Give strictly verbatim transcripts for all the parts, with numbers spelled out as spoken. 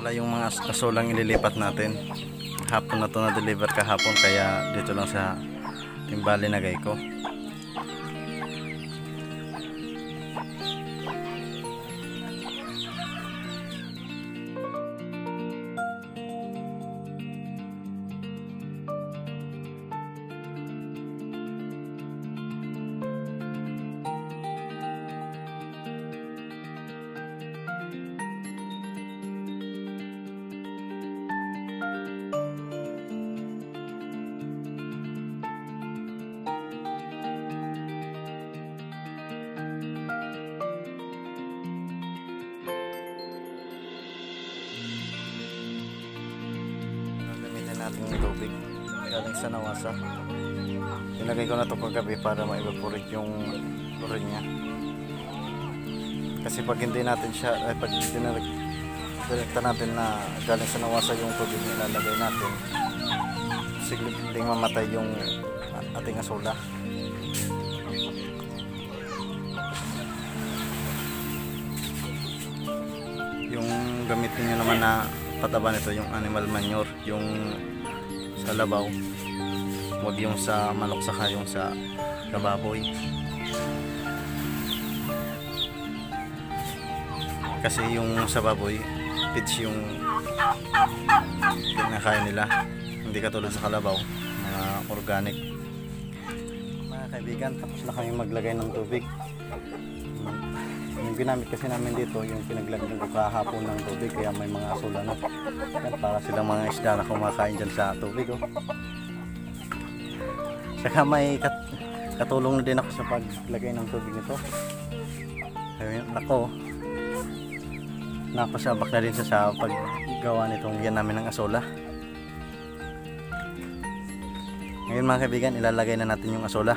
pala yung mga asulang ililipat natin. Hapon na to na deliver kahapon, kaya dito lang sa timbali nagay ko. Natin yung tubig galing sa nawasa. Tinagay ko na ito kagabi para ma-evaporate yung chlorine nya, kasi pag hindi natin siya ay pag direkta natin na galing sa nawasa yung tubig na ilalagay natin, sigling mamatay yung ating asula. Yung gamitin nyo naman na pataba nito yung animal manure, yung sa labaw, wag yung sa manok saka yung sa kababoy, kasi yung sa baboy feeds yung kinakain nila, hindi katulad sa kalabaw, mga organic. Mga kaibigan, tapos na kami maglagay ng tubig. Yung ginamit kasi namin dito, yung pinaglagyan ko kahapon ng tubig, kaya may mga asula na. Yan, para silang mga isda na kumakain dyan sa tubig. Oh. Saka may kat katulong na din ako sa paglagay ng tubig nito. Ayun, ako, napasabak na din sa paggawa nitong yan namin ng asula. Ngayon mga kaibigan, ilalagay na natin yung asula.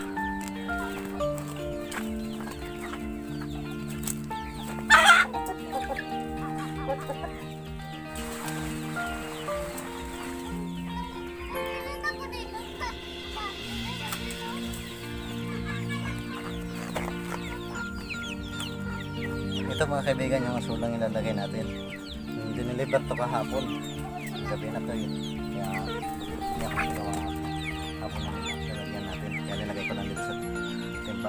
Ito mga kaibigan yung asulang ilalagay natin. Dinilipat to kahapon. Gabi na to yun. Kaya hindi ako nagawa hapon na ilalagyan natin. Kaya nilagay ko lang dito sa timba.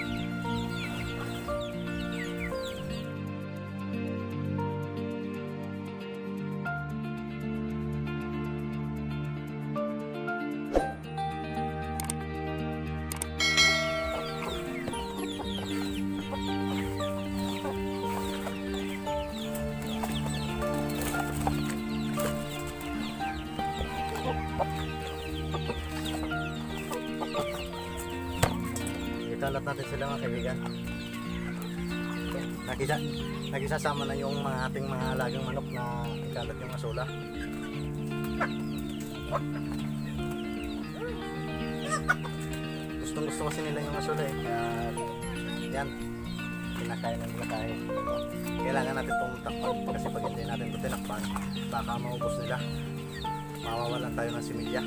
Ikalat natin sila mga kaibigan. Nagisa, nagisasama na yung mga ating mga alagang manok na ikalat yung asula. Gustong gusto kasi nila yung asula eh. Kaya yan, pinakain ng pinakain. Kailangan natin itong takpan, kasi pag hindi natin ito tinakpan, baka maubos nila. Mawawalan tayo ng similya.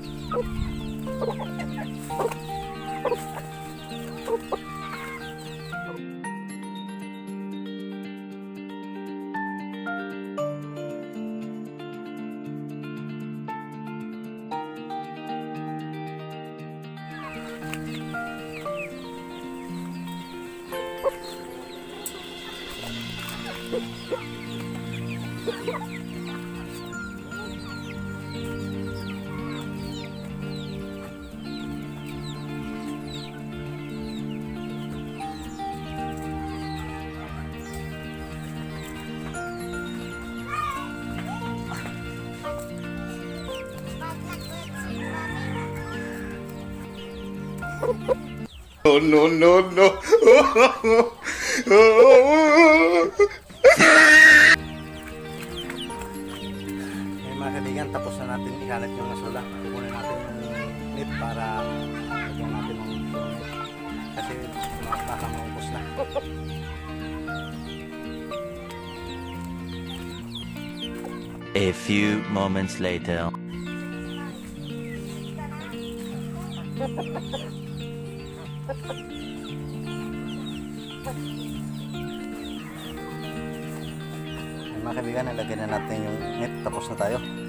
Oh no no no. Ngayon mga kaibigan, tapos na natin ikalat yung asula. Kukunin natin yung net para lagyan natin ng kasi baka maubos na. A few moments later. Mga mga kaibigan, nilagay na natin yung net. Tapos na tayo.